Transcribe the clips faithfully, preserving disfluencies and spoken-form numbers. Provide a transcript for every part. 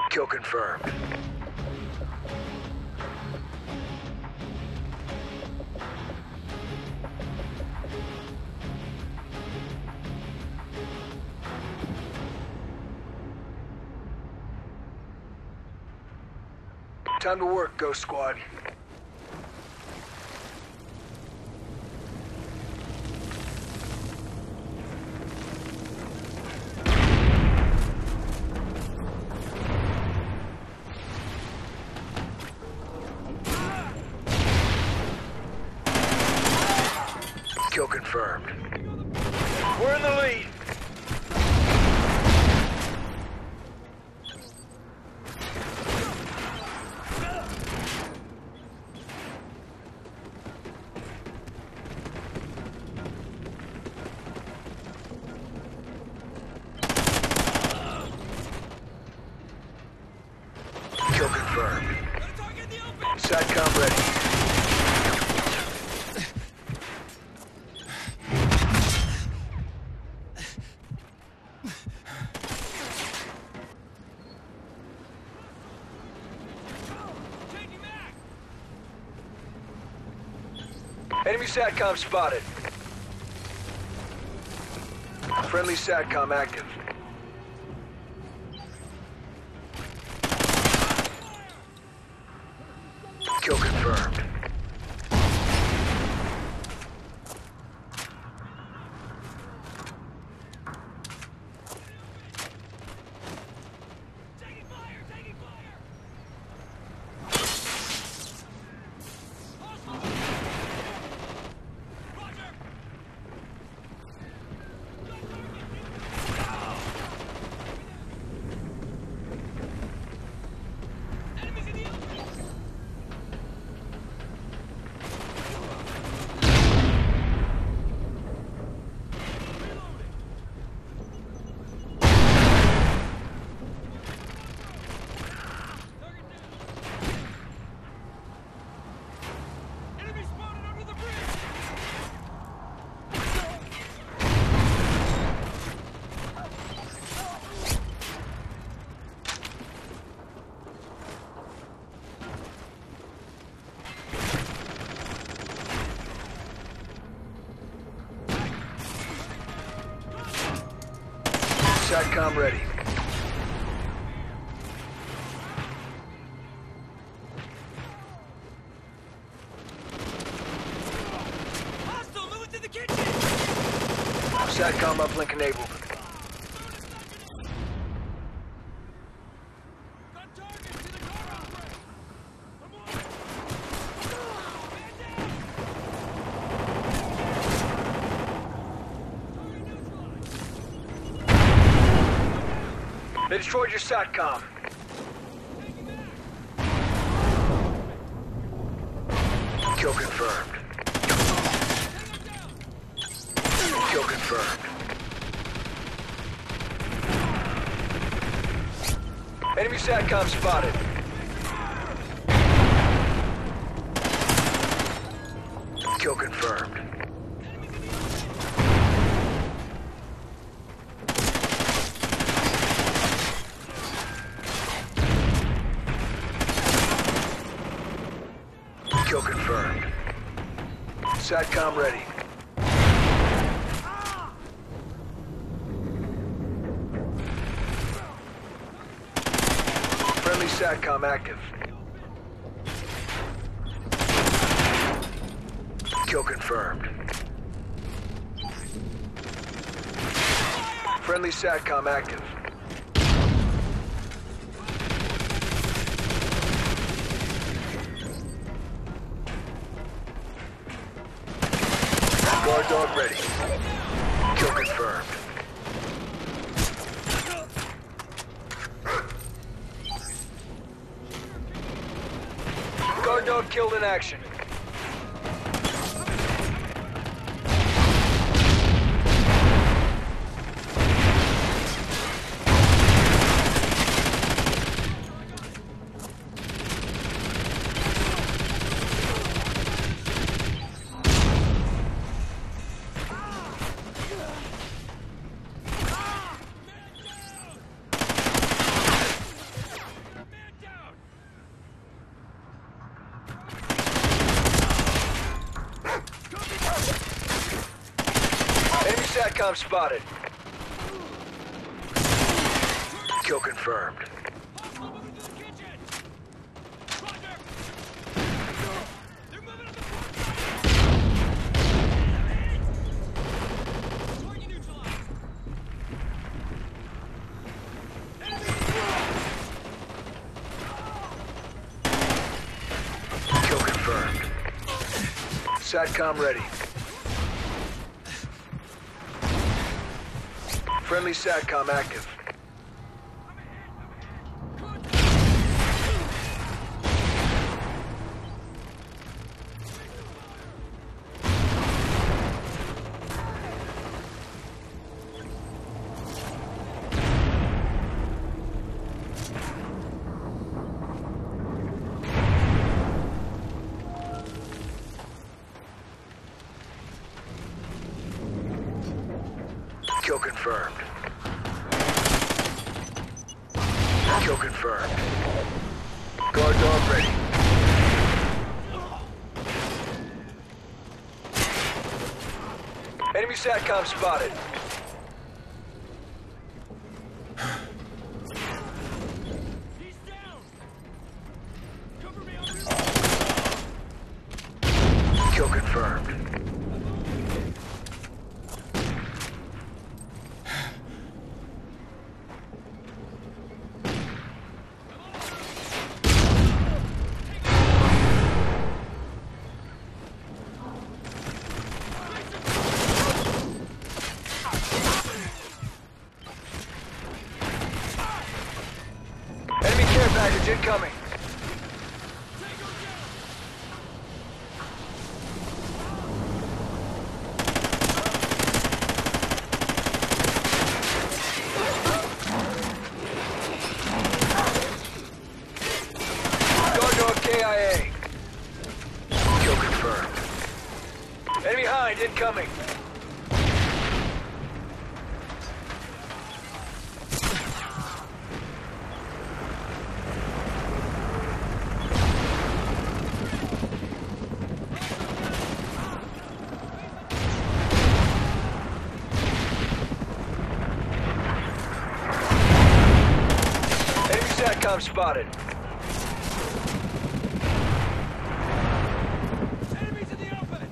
Kill confirmed. Time to work, Ghost Squad. Kill confirmed. We're in the lead. Kill confirmed. SATCOM ready. Enemy SATCOM spotted. Friendly SATCOM active. Kill confirmed. Taking fire! Taking fire! Roger! Enemies in the open! Enemy spotted under the bridge! SATCOM ready. Hostile, move it to the kitchen! SATCOM uplink enabled. Got targets in the car operator! Come on! Man down! Target neutralized! They destroyed your SATCOM. Taking back! Kill confirmed. Take him down! Kill confirmed. Enemy SATCOM spotted. Kill confirmed. Kill confirmed. SATCOM ready. Friendly SATCOM active. Kill confirmed. Friendly SATCOM active. Guard dog ready. Kill confirmed. Guard dog killed in action. SATCOM spotted. Kill confirmed. Hostile moving to the kitchen! Roger! They're moving up the front side! Target neutralized! Kill confirmed. SATCOM ready. Friendly SATCOM active. Kill confirmed. Kill confirmed. Guard dog ready. Enemy SATCOM spotted. He's down! Cover me under! Kill confirmed. Enemy care package incoming. Guard dog K I A. Kill confirmed. Enemy hind incoming. Enemy SATCOM spotted. Enemies in the open!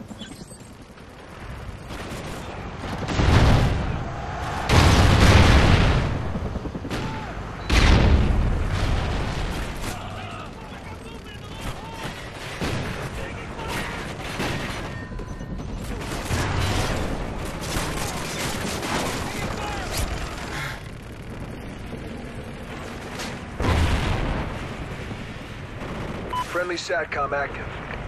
Friendly SATCOM active.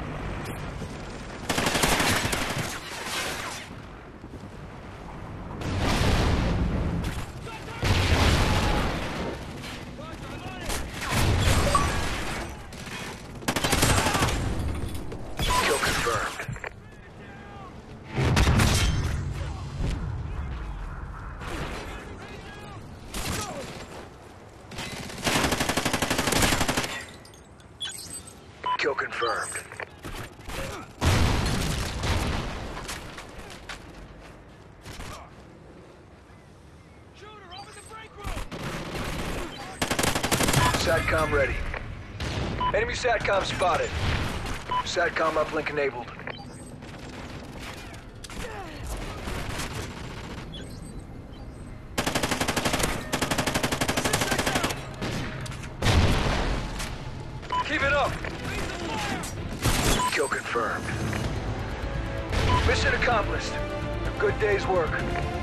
Kill confirmed. Kill confirmed. Shooter, open the break room! SATCOM ready. Enemy SATCOM spotted. SATCOM uplink enabled. Keep it up. Kill confirmed. Mission accomplished. A good day's work.